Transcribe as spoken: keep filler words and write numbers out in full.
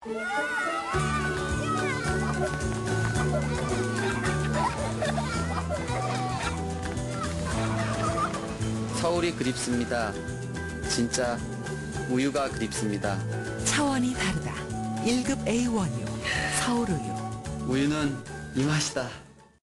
서울이 그립습니다. 진짜 우유가 그립습니다. 차원이 다르다. 일 급 에이 원유 서울우유. 우유는 이 맛이다.